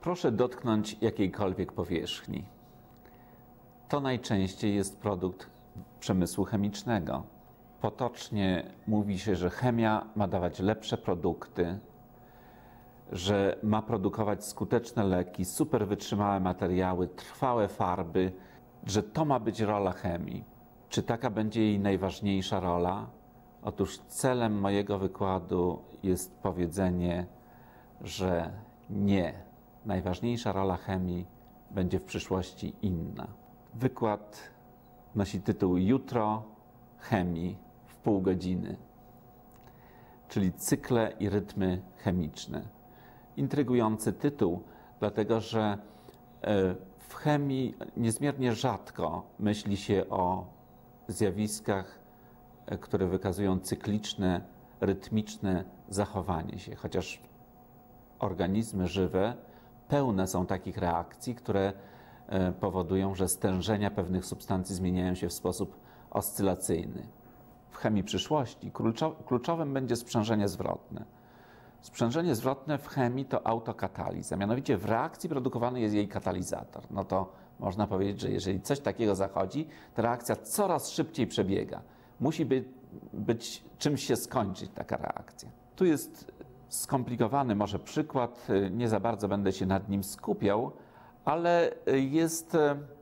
Proszę dotknąć jakiejkolwiek powierzchni. To najczęściej jest produkt przemysłu chemicznego. Potocznie mówi się, że chemia ma dawać lepsze produkty, że ma produkować skuteczne leki, super wytrzymałe materiały, trwałe farby, że to ma być rola chemii. Czy taka będzie jej najważniejsza rola? Otóż celem mojego wykładu jest powiedzenie, że nie. Najważniejsza rola chemii będzie w przyszłości inna. Wykład nosi tytuł Jutro chemii w pół godziny, czyli cykle i rytmy chemiczne. Intrygujący tytuł, dlatego że w chemii niezmiernie rzadko myśli się o zjawiskach, które wykazują cykliczne, rytmiczne zachowanie się, chociaż organizmy żywe pełne są takich reakcji, które powodują, że stężenia pewnych substancji zmieniają się w sposób oscylacyjny. W chemii przyszłości kluczowym będzie sprzężenie zwrotne. Sprzężenie zwrotne w chemii to autokataliza, mianowicie w reakcji produkowany jest jej katalizator. No to można powiedzieć, że jeżeli coś takiego zachodzi, to reakcja coraz szybciej przebiega. Musi być czymś się skończyć taka reakcja. Tu jest skomplikowany może przykład, nie za bardzo będę się nad nim skupiał, ale jest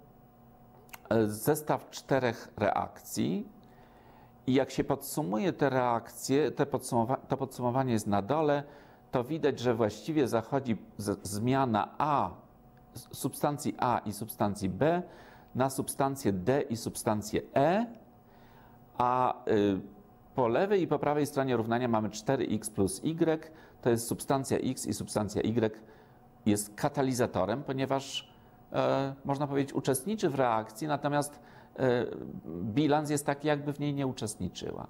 zestaw 4 reakcji i jak się podsumuje te reakcje, to podsumowanie jest na dole, to widać, że właściwie zachodzi zmiana substancji A i substancji B na substancję D i substancję E, a po lewej i po prawej stronie równania mamy 4x plus y, to jest substancja X i substancja Y jest katalizatorem, ponieważ można powiedzieć uczestniczy w reakcji, natomiast bilans jest taki, jakby w niej nie uczestniczyła.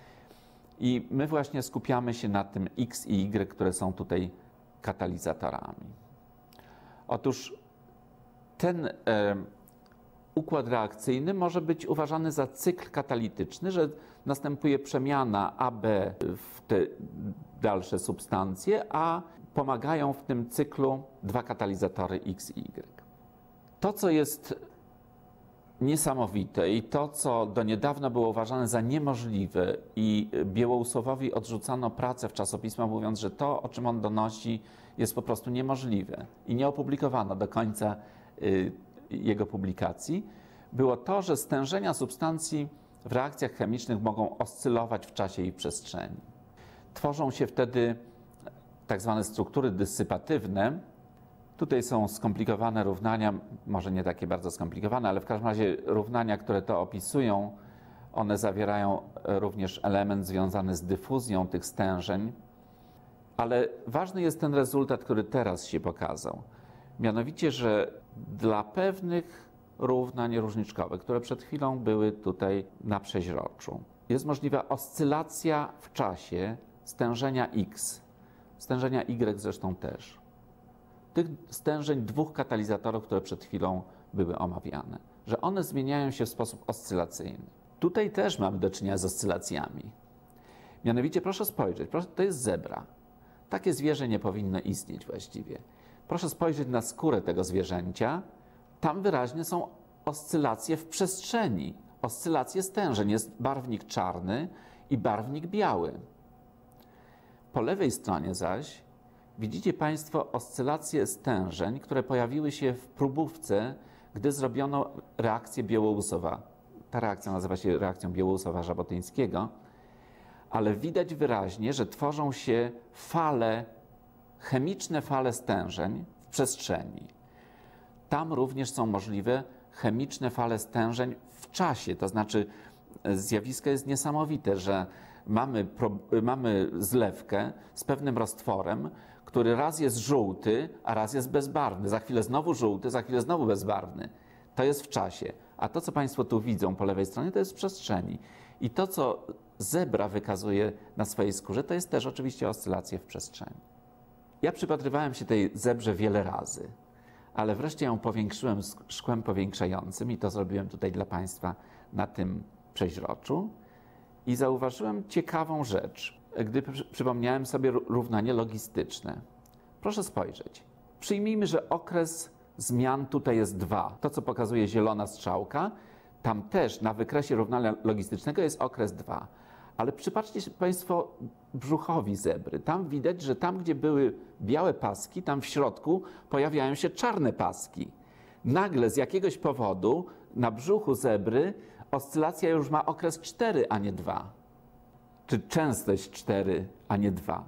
I my właśnie skupiamy się na tym X i Y, które są tutaj katalizatorami. Otóż ten układ reakcyjny może być uważany za cykl katalityczny, że następuje przemiana AB w te dalsze substancje, a pomagają w tym cyklu 2 katalizatory X i Y. To, co jest niesamowite i to, co do niedawna było uważane za niemożliwe i Białousłowowi odrzucano pracę w czasopismach, mówiąc, że to, o czym on donosi, jest po prostu niemożliwe i nie opublikowano do końca jego publikacji, było to, że stężenia substancji w reakcjach chemicznych mogą oscylować w czasie i przestrzeni. Tworzą się wtedy tak zwane struktury dysypatywne. Tutaj są skomplikowane równania, może nie takie bardzo skomplikowane, ale w każdym razie równania, które to opisują, one zawierają również element związany z dyfuzją tych stężeń, ale ważny jest ten rezultat, który teraz się pokazał. Mianowicie, że dla pewnych równań różniczkowych, które przed chwilą były tutaj na przeźroczu, jest możliwa oscylacja w czasie stężenia X, stężenia Y zresztą też. Tych stężeń 2 katalizatorów, które przed chwilą były omawiane, że one zmieniają się w sposób oscylacyjny. Tutaj też mamy do czynienia z oscylacjami. Mianowicie proszę spojrzeć, to jest zebra. Takie zwierzę nie powinno istnieć właściwie. Proszę spojrzeć na skórę tego zwierzęcia. Tam wyraźnie są oscylacje w przestrzeni, oscylacje stężeń. Jest barwnik czarny i barwnik biały. Po lewej stronie zaś widzicie Państwo oscylacje stężeń, które pojawiły się w próbówce, gdy zrobiono reakcję Białoussowa. Ta reakcja nazywa się reakcją Białoussowa-Żabotyńskiego, ale widać wyraźnie, że tworzą się fale, chemiczne fale stężeń w przestrzeni. Tam również są możliwe chemiczne fale stężeń w czasie, to znaczy zjawisko jest niesamowite, że mamy zlewkę z pewnym roztworem, który raz jest żółty, a raz jest bezbarwny. Za chwilę znowu żółty, za chwilę znowu bezbarwny. To jest w czasie. A to, co Państwo tu widzą po lewej stronie, to jest w przestrzeni. I to, co zebra wykazuje na swojej skórze, to jest też oczywiście oscylacje w przestrzeni. Ja przypatrywałem się tej zebrze wiele razy, ale wreszcie ją powiększyłem szkłem powiększającym i to zrobiłem tutaj dla Państwa na tym przeźroczu. I zauważyłem ciekawą rzecz, gdy przypomniałem sobie równanie logistyczne. Proszę spojrzeć. Przyjmijmy, że okres zmian tutaj jest 2. To, co pokazuje zielona strzałka, tam też na wykresie równania logistycznego jest okres 2. Ale przypatrzcie się Państwo brzuchowi zebry. Tam widać, że tam, gdzie były białe paski, tam w środku pojawiają się czarne paski. Nagle z jakiegoś powodu na brzuchu zebry oscylacja już ma okres 4, a nie 2. Czy częstość 4, a nie 2.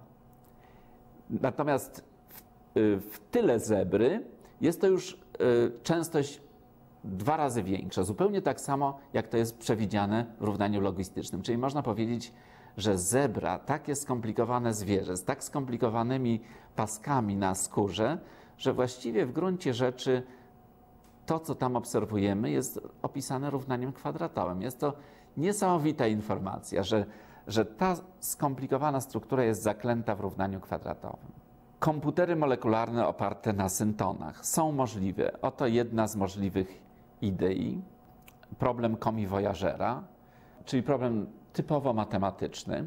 Natomiast w tyle zebry jest to już częstość 2 razy większa. Zupełnie tak samo, jak to jest przewidziane w równaniu logistycznym. Czyli można powiedzieć, że zebra, takie skomplikowane zwierzę, z tak skomplikowanymi paskami na skórze, że właściwie w gruncie rzeczy to, co tam obserwujemy, jest opisane równaniem kwadratowym. Jest to niesamowita informacja, że ta skomplikowana struktura jest zaklęta w równaniu kwadratowym. Komputery molekularne oparte na syntonach są możliwe. Oto jedna z możliwych idei. Problem komiwojażera, czyli problem typowo matematyczny.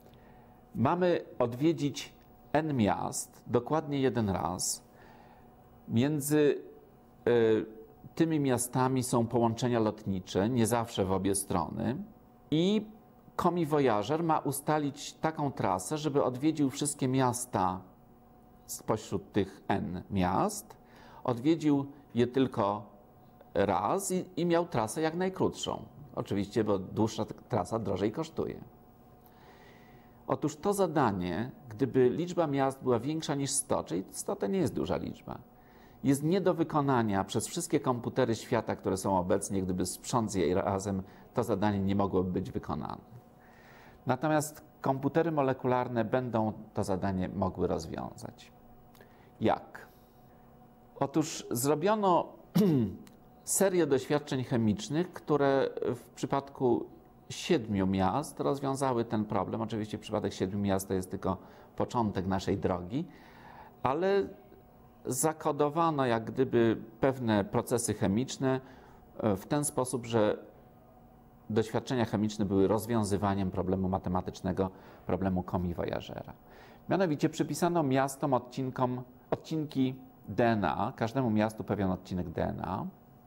Mamy odwiedzić n miast, dokładnie 1 raz. Między tymi miastami są połączenia lotnicze, nie zawsze w obie strony. I komiwojażer ma ustalić taką trasę, żeby odwiedził wszystkie miasta spośród tych n miast, odwiedził je tylko raz i miał trasę jak najkrótszą. Oczywiście, bo dłuższa trasa drożej kosztuje. Otóż to zadanie, gdyby liczba miast była większa niż 100, czyli 100 to nie jest duża liczba, jest nie do wykonania przez wszystkie komputery świata, które są obecnie. Gdyby sprząc je razem, to zadanie nie mogłoby być wykonane. Natomiast komputery molekularne będą to zadanie mogły rozwiązać. Jak? Otóż zrobiono serię doświadczeń chemicznych, które w przypadku 7 miast rozwiązały ten problem. Oczywiście przypadek 7 miast to jest tylko początek naszej drogi, ale zakodowano jak gdyby pewne procesy chemiczne w ten sposób, że doświadczenia chemiczne były rozwiązywaniem problemu matematycznego, problemu komiwojażera. Mianowicie przypisano miastom odcinki DNA, każdemu miastu pewien odcinek DNA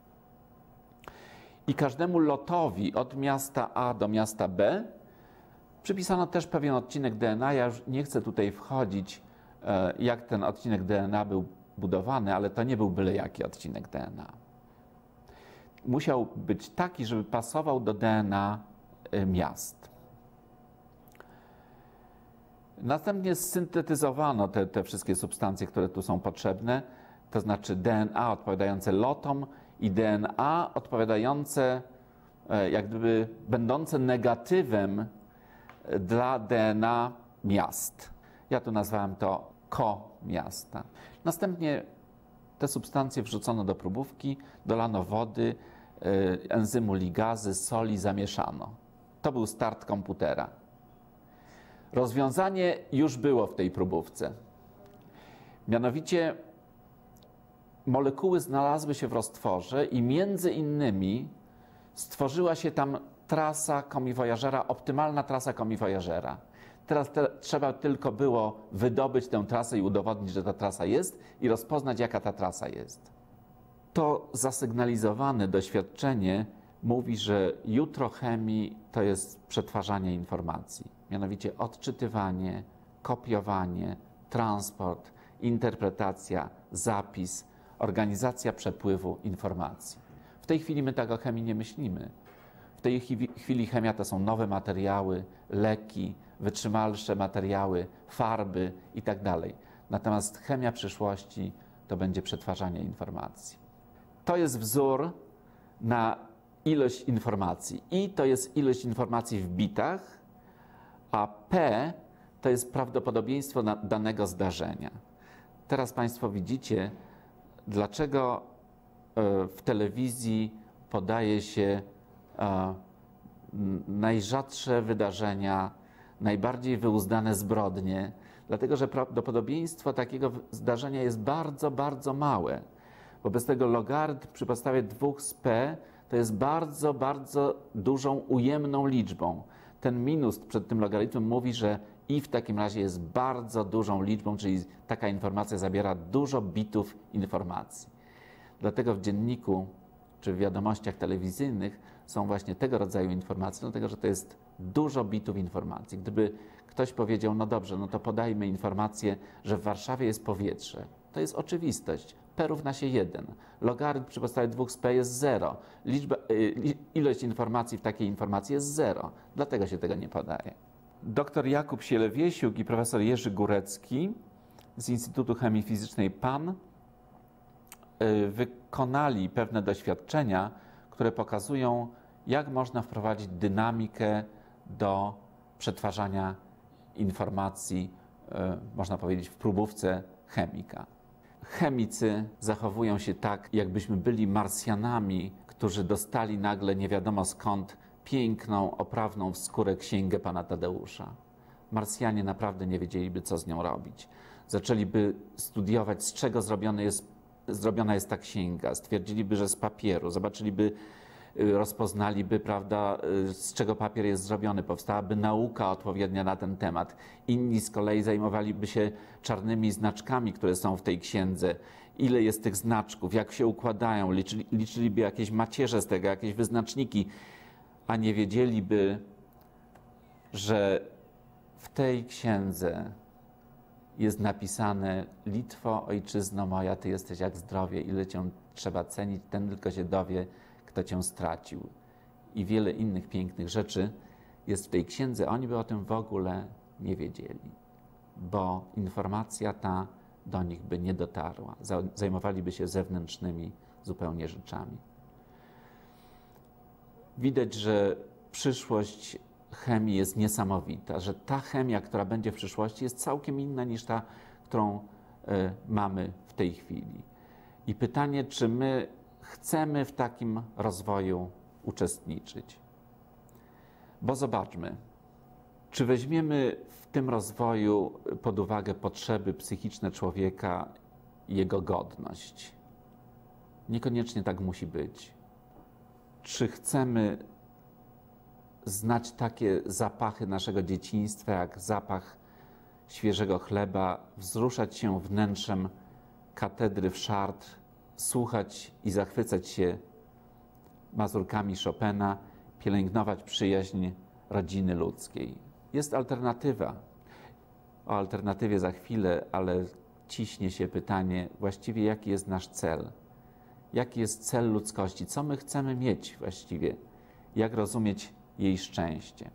i każdemu lotowi od miasta A do miasta B przypisano też pewien odcinek DNA. Ja już nie chcę tutaj wchodzić, jak ten odcinek DNA był budowany, ale to nie był byle jaki odcinek DNA. Musiał być taki, żeby pasował do DNA miast. Następnie syntetyzowano te wszystkie substancje, które tu są potrzebne, to znaczy DNA odpowiadające lotom i DNA odpowiadające, jak gdyby będące negatywem dla DNA miast. Ja tu nazwałem to ko-miasta. Następnie te substancje wrzucono do próbówki, dolano wody, enzymu ligazy, soli, zamieszano. To był start komputera. Rozwiązanie już było w tej próbówce. Mianowicie molekuły znalazły się w roztworze i między innymi stworzyła się tam trasa komiwojażera, optymalna trasa komiwojażera. Teraz trzeba tylko było wydobyć tę trasę i udowodnić, że ta trasa jest i rozpoznać, jaka ta trasa jest. To zasygnalizowane doświadczenie mówi, że jutro chemii to jest przetwarzanie informacji. Mianowicie odczytywanie, kopiowanie, transport, interpretacja, zapis, organizacja przepływu informacji. W tej chwili my tak o chemii nie myślimy. W tej chwili chemia to są nowe materiały, leki, wytrzymalsze materiały, farby itd. Natomiast chemia przyszłości to będzie przetwarzanie informacji. To jest wzór na ilość informacji. I to jest ilość informacji w bitach, a P to jest prawdopodobieństwo danego zdarzenia. Teraz Państwo widzicie, dlaczego w telewizji podaje się najrzadsze wydarzenia, najbardziej wyuzdane zbrodnie, dlatego że prawdopodobieństwo takiego zdarzenia jest bardzo, bardzo małe. Wobec tego logarytm przy podstawie 2 z P to jest bardzo, bardzo dużą ujemną liczbą. ten minus przed tym logarytmem mówi, że i w takim razie jest bardzo dużą liczbą, czyli taka informacja zabiera dużo bitów informacji. Dlatego w dzienniku czy w wiadomościach telewizyjnych są właśnie tego rodzaju informacje, dlatego że to jest dużo bitów informacji. Gdyby ktoś powiedział, no dobrze, no to podajmy informację, że w Warszawie jest powietrze. To jest oczywistość. P równa się 1. Logarytm przy podstawie 2 z P jest 0. Ilość informacji w takiej informacji jest 0. Dlatego się tego nie podaje. Dr Jakub Sielewiesiuk i profesor Jerzy Górecki z Instytutu Chemii Fizycznej PAN wykonali pewne doświadczenia, które pokazują, jak można wprowadzić dynamikę do przetwarzania informacji, można powiedzieć, w próbówce chemika. Chemicy zachowują się tak, jakbyśmy byli Marsjanami, którzy dostali nagle nie wiadomo skąd piękną, oprawną w skórę księgę pana Tadeusza. Marsjanie naprawdę nie wiedzieliby, co z nią robić. Zaczęliby studiować, z czego zrobiona jest ta księga. Stwierdziliby, że z papieru. Rozpoznaliby, prawda, z czego papier jest zrobiony. Powstałaby nauka odpowiednia na ten temat. Inni z kolei zajmowaliby się czarnymi znaczkami, które są w tej księdze. Ile jest tych znaczków, jak się układają. Liczyliby jakieś macierze z tego, jakieś wyznaczniki, a nie wiedzieliby, że w tej księdze jest napisane: Litwo, ojczyzno moja, ty jesteś jak zdrowie, ile cię trzeba cenić, ten tylko się dowie, kto cię stracił. I wiele innych pięknych rzeczy jest w tej księdze. Oni by o tym w ogóle nie wiedzieli, bo informacja ta do nich by nie dotarła. Zajmowaliby się zewnętrznymi zupełnie rzeczami. Widać, że przyszłość chemii jest niesamowita, że ta chemia, która będzie w przyszłości, jest całkiem inna niż ta, którą mamy w tej chwili. I pytanie, czy my chcemy w takim rozwoju uczestniczyć. Bo zobaczmy, czy weźmiemy w tym rozwoju pod uwagę potrzeby psychiczne człowieka i jego godność. Niekoniecznie tak musi być. Czy chcemy znać takie zapachy naszego dzieciństwa, jak zapach świeżego chleba, wzruszać się wnętrzem katedry w Chartres, słuchać i zachwycać się mazurkami Chopina, pielęgnować przyjaźń rodziny ludzkiej. Jest alternatywa. O alternatywie za chwilę, ale ciśnie się pytanie, właściwie jaki jest nasz cel? Jaki jest cel ludzkości? Co my chcemy mieć właściwie? Jak rozumieć jej szczęście?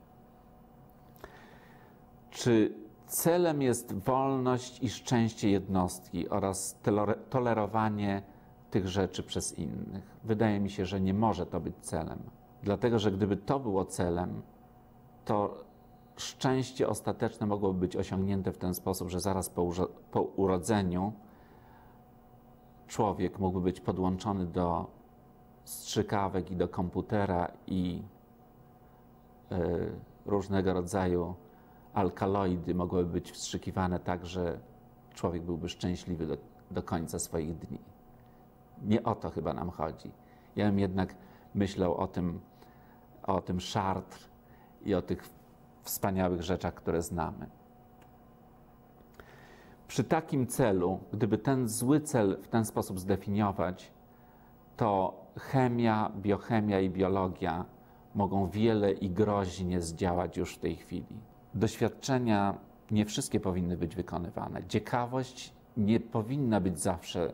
Czy celem jest wolność i szczęście jednostki oraz tolerowanie tych rzeczy przez innych? Wydaje mi się, że nie może to być celem. Dlatego, że gdyby to było celem, to szczęście ostateczne mogłoby być osiągnięte w ten sposób, że zaraz po urodzeniu człowiek mógłby być podłączony do strzykawek i do komputera i różnego rodzaju alkaloidy mogłyby być wstrzykiwane tak, że człowiek byłby szczęśliwy do końca swoich dni. Nie o to chyba nam chodzi. Ja bym jednak myślał o tym Chartres i o tych wspaniałych rzeczach, które znamy. Przy takim celu, gdyby ten zły cel w ten sposób zdefiniować, to chemia, biochemia i biologia mogą wiele i groźnie zdziałać już w tej chwili. Doświadczenia nie wszystkie powinny być wykonywane. Ciekawość nie powinna być zawsze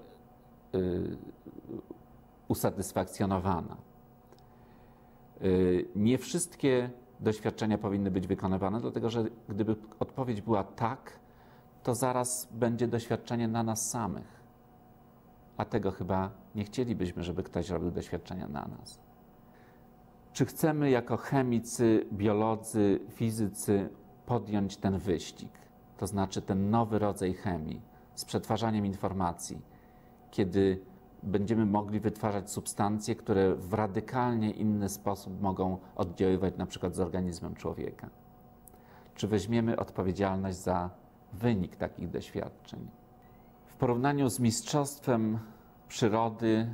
usatysfakcjonowana. Nie wszystkie doświadczenia powinny być wykonywane, dlatego że gdyby odpowiedź była tak, to zaraz będzie doświadczenie na nas samych. A tego chyba nie chcielibyśmy, żeby ktoś robił doświadczenia na nas. Czy chcemy jako chemicy, biolodzy, fizycy podjąć ten wyścig, to znaczy ten nowy rodzaj chemii z przetwarzaniem informacji, kiedy będziemy mogli wytwarzać substancje, które w radykalnie inny sposób mogą oddziaływać na przykład z organizmem człowieka? Czy weźmiemy odpowiedzialność za wynik takich doświadczeń? W porównaniu z mistrzostwem przyrody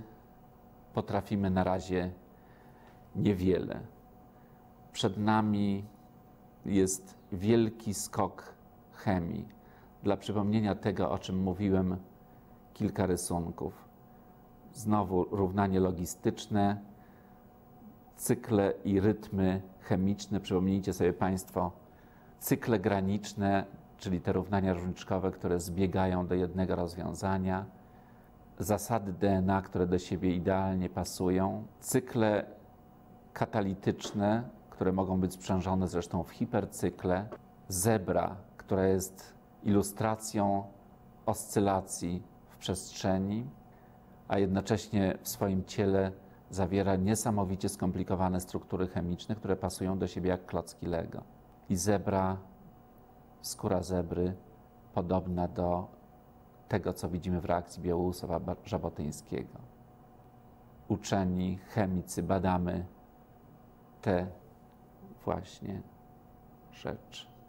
potrafimy na razie niewiele. Przed nami jest wielki skok chemii. Dla przypomnienia tego, o czym mówiłem, kilka rysunków. Znowu równanie logistyczne, cykle i rytmy chemiczne. Przypomnijcie sobie Państwo cykle graniczne, czyli te równania różniczkowe, które zbiegają do jednego rozwiązania, zasady DNA, które do siebie idealnie pasują, cykle katalityczne, które mogą być sprzężone zresztą w hipercykle, zebra, która jest ilustracją oscylacji w przestrzeni, a jednocześnie w swoim ciele zawiera niesamowicie skomplikowane struktury chemiczne, które pasują do siebie jak klocki Lego. I zebra, skóra zebry, podobna do tego, co widzimy w reakcji Białousova-Żabotyńskiego. Uczeni, chemicy badamy te właśnie rzeczy.